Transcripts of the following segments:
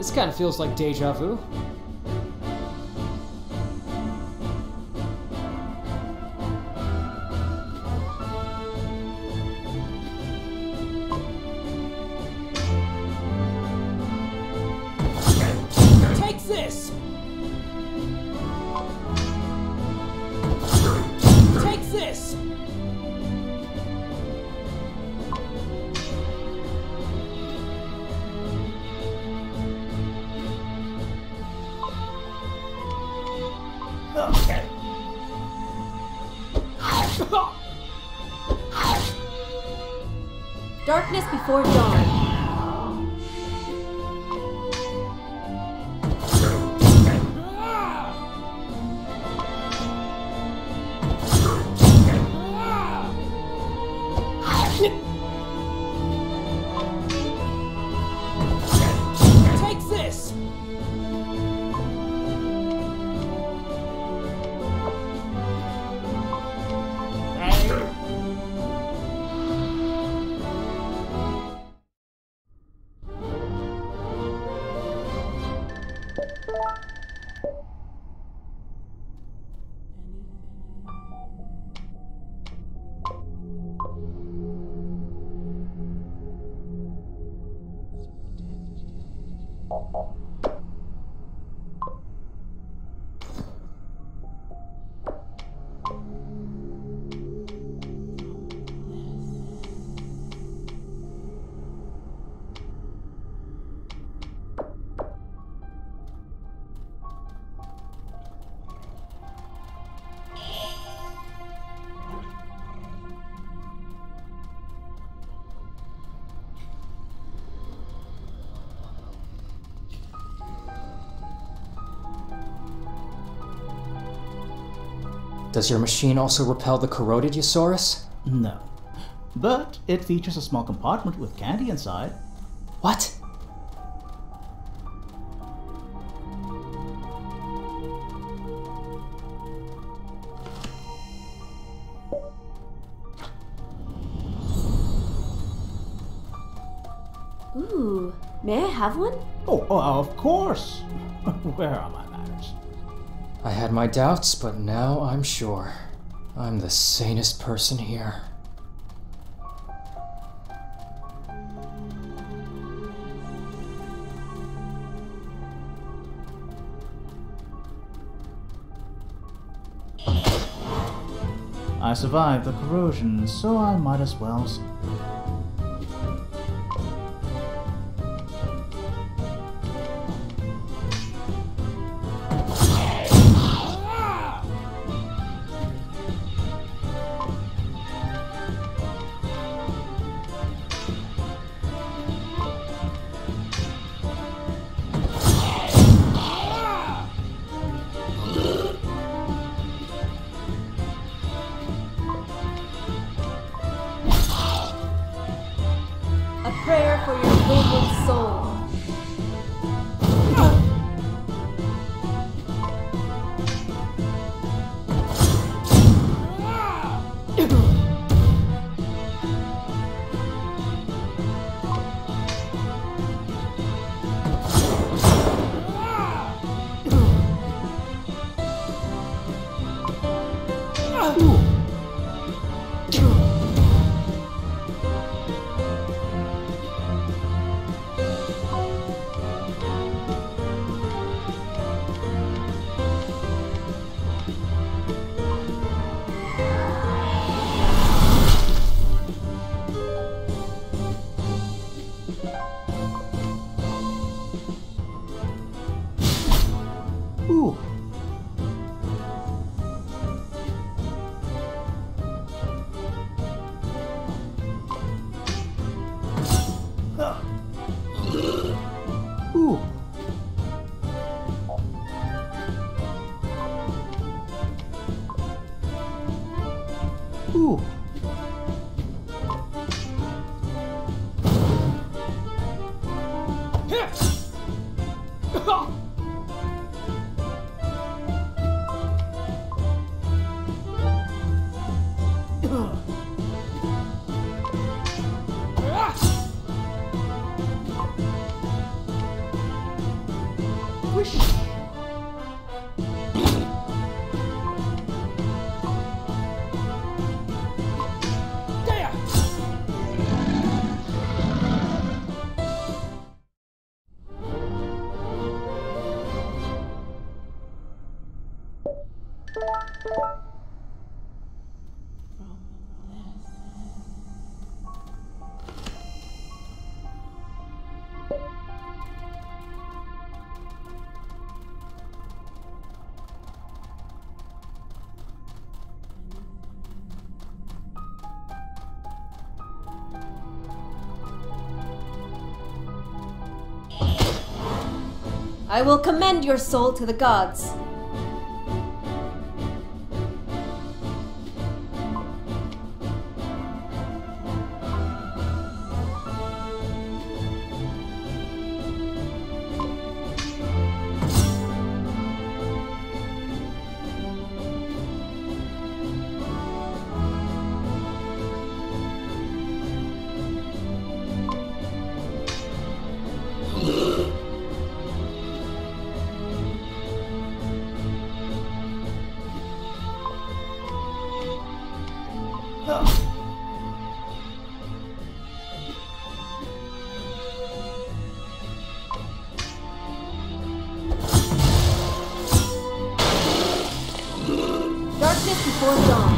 This kind of feels like deja vu. Take this! Take this! Darkness before dawn. Take this! Does your machine also repel the corroded Eusaurus? No. But it features a small compartment with candy inside. What? Ooh, may I have one? Oh, of course. Where are my manners? I had my doubts, but now I'm sure. I'm the sanest person here. I survived the corrosion, so I might as well. A prayer for your wayward soul. Ooh. Ooh. Ooh. I will commend your soul to the gods. Darkness before dawn.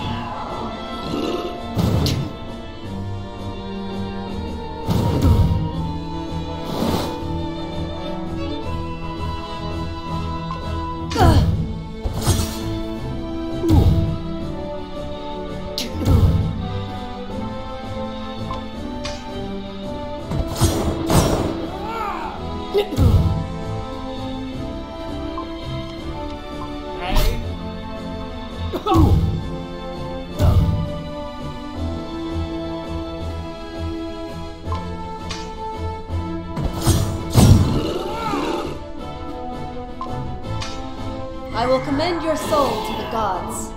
I will commend your soul to the gods.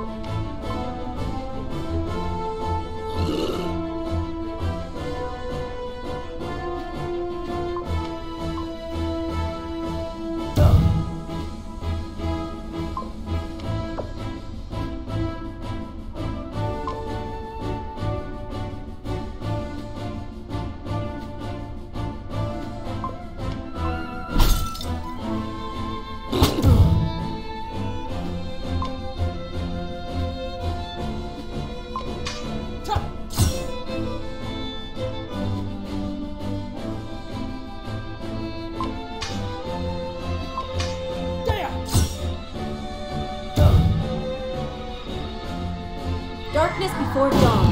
Darkness before dawn.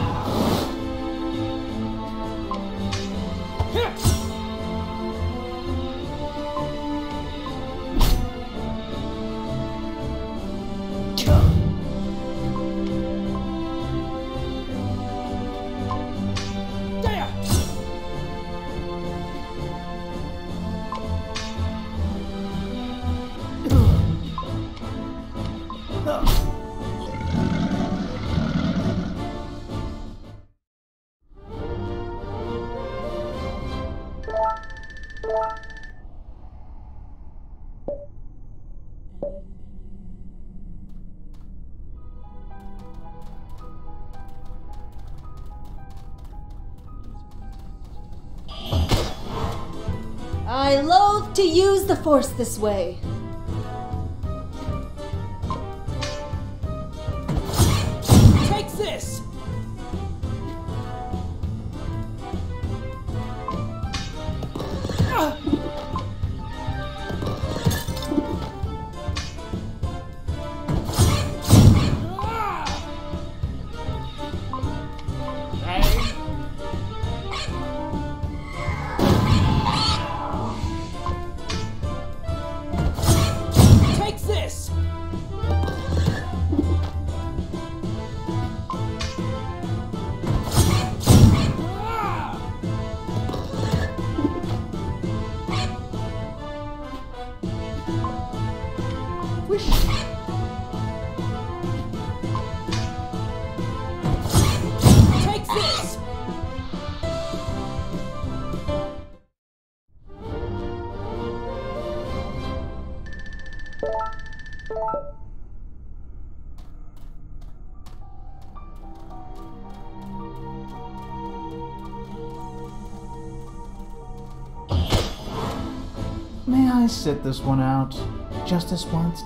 I loathe to use the Force this way. Take this! Take this! May I sit this one out? Just this once?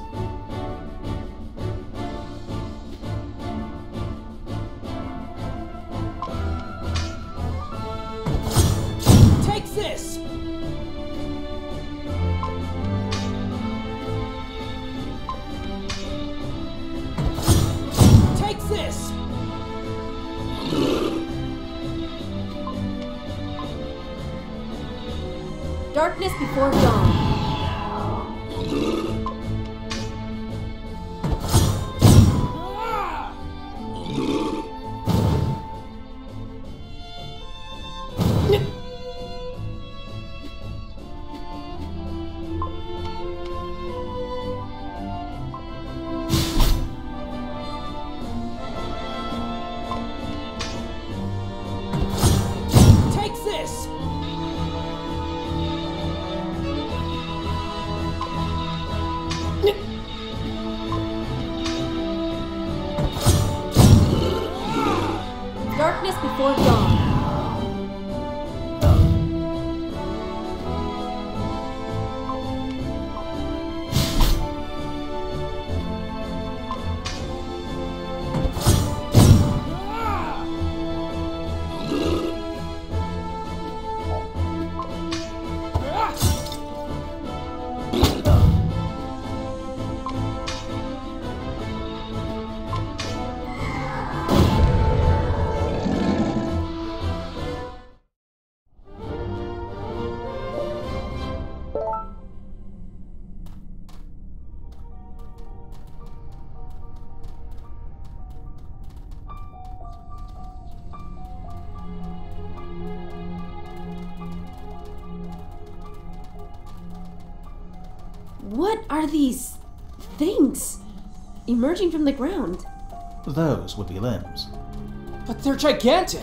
Take this! Take this! Darkness before dawn. before dawn. What are these things emerging from the ground? Those would be limbs. But they're gigantic!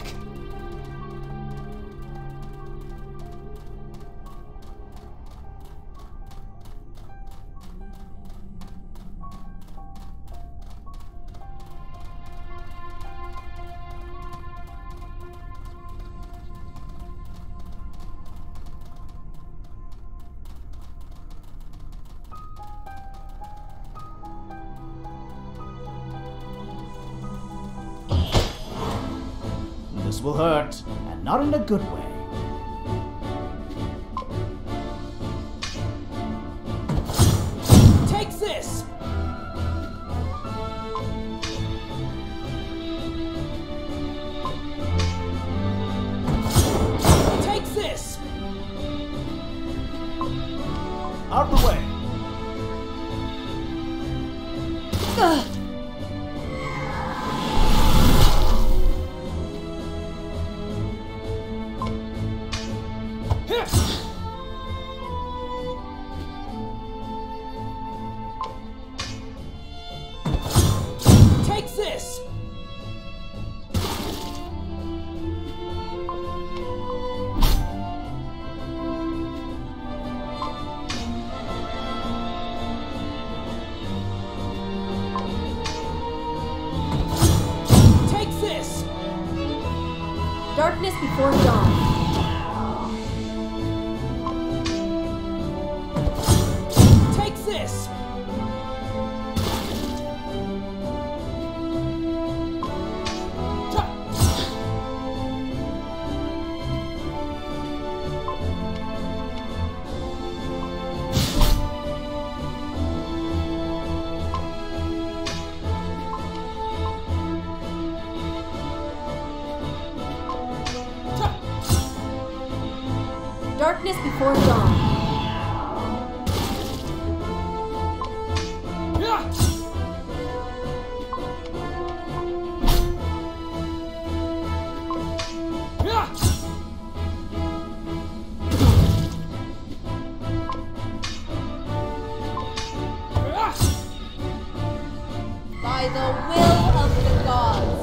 This will hurt, and not in a good way. Take this! Take this! Out of the way! Take this! Take this! Darkness before dawn. Take this! Darkness before dawn. By the will of the gods.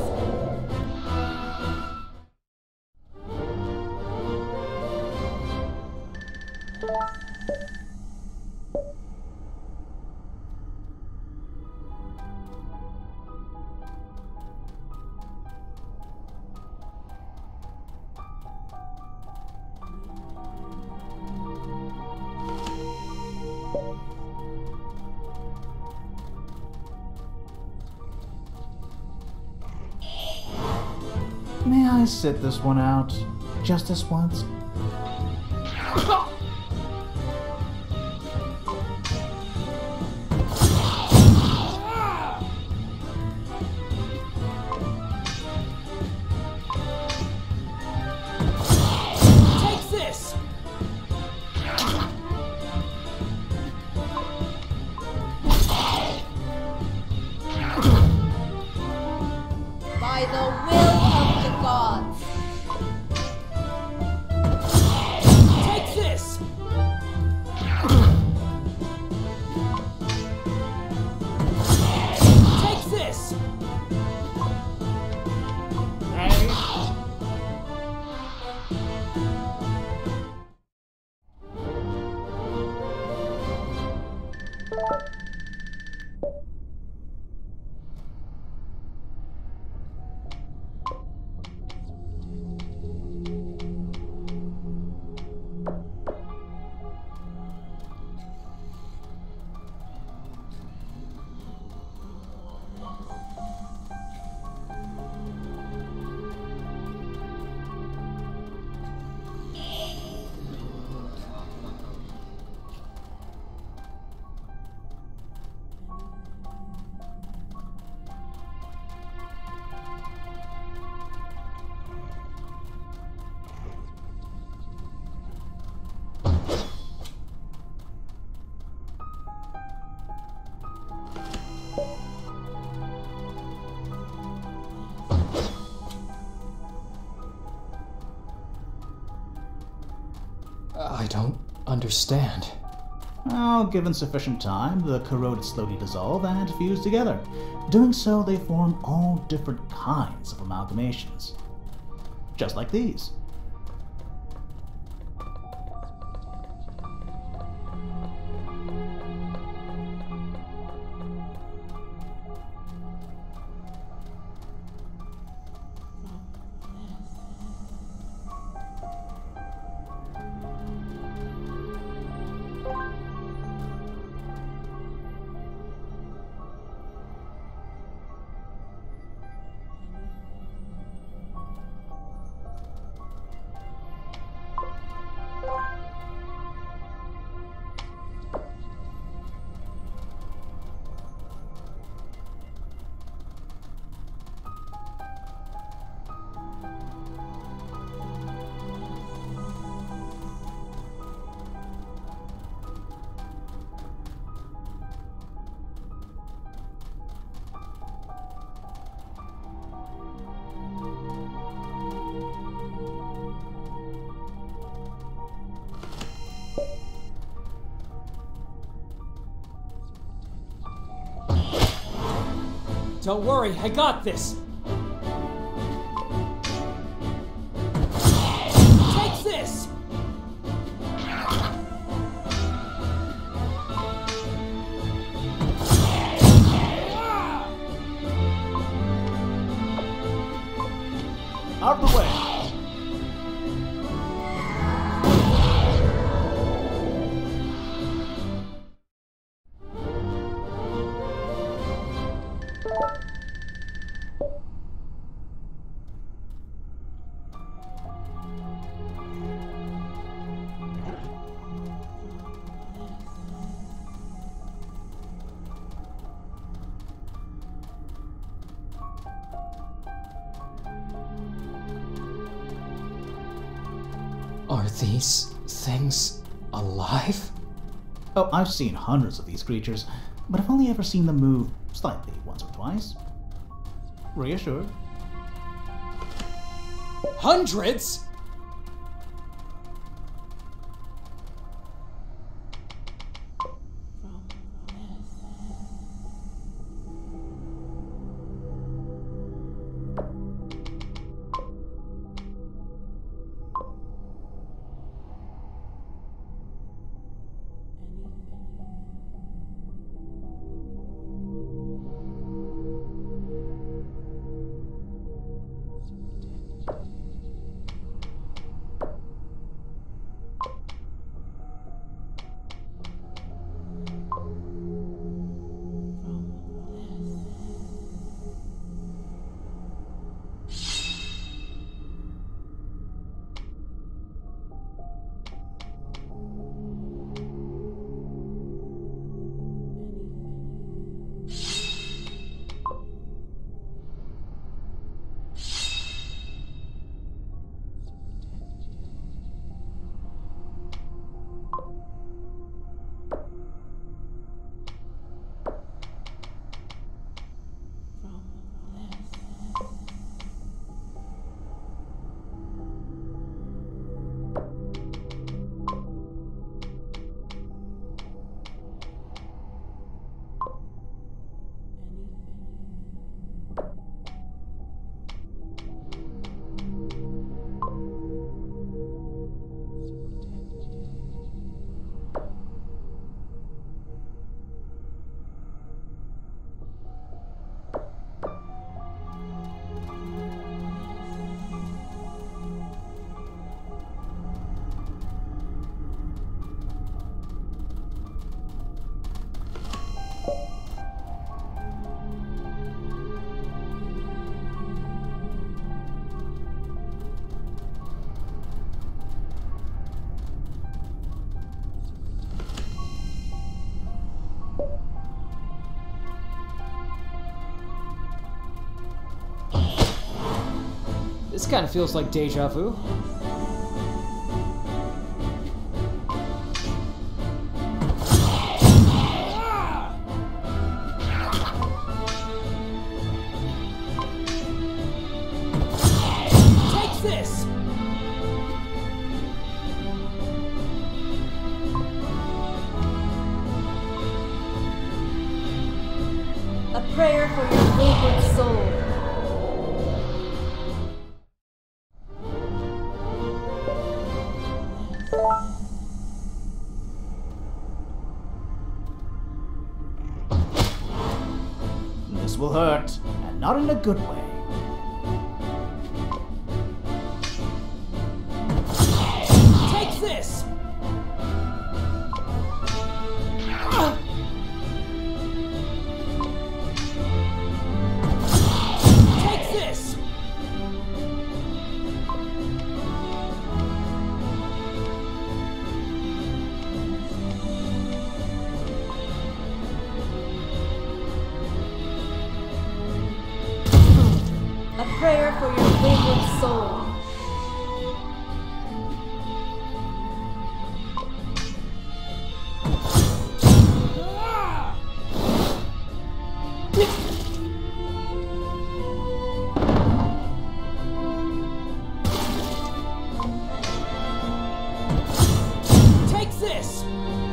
May I sit this one out? Just this once? Take this! By the will of the gods. Take this! Take this! don't understand. Well, given sufficient time, the corroded slowly dissolve and fuse together. Doing so, they form all different kinds of amalgamations. Just like these. Don't worry, I got this! Take this! Out of the way! Are these things alive? Oh, I've seen hundreds of these creatures, but I've only ever seen them move slightly once or twice. Reassured. Hundreds? This kind of feels like deja vu. Take this! will hurt, and not in a good way. Take this! Take this! A prayer for your wayward soul. Take this!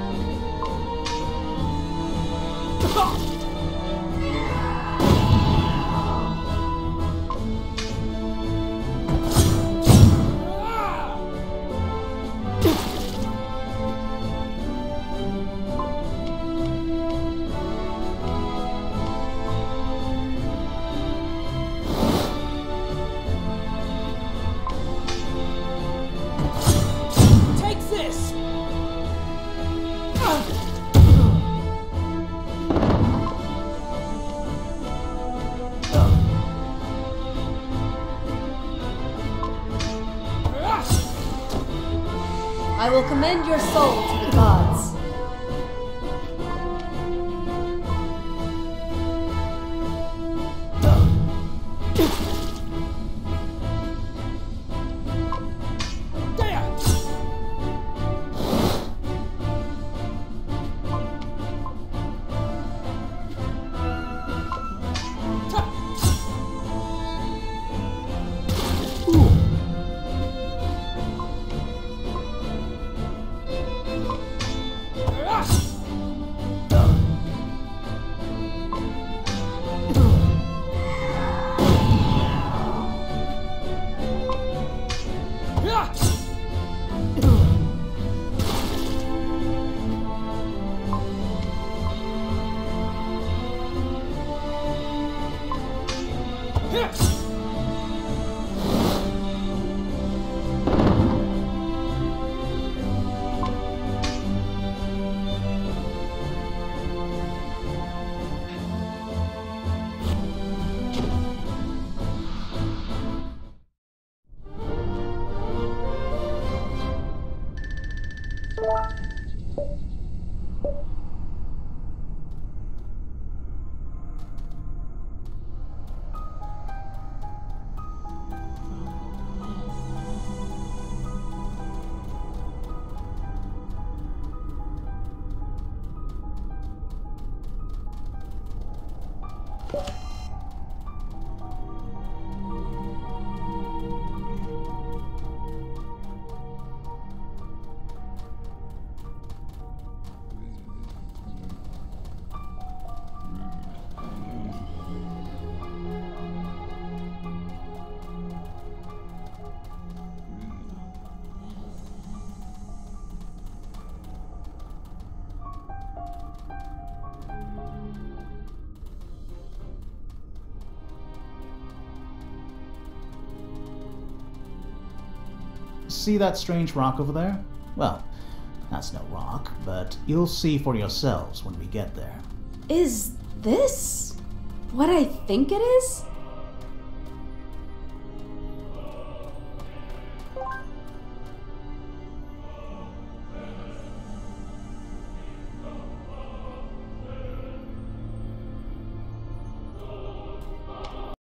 Take this! I will commend your soul to the gods. See that strange rock over there? Well, that's no rock, but you'll see for yourselves when we get there. Is this what I think it is?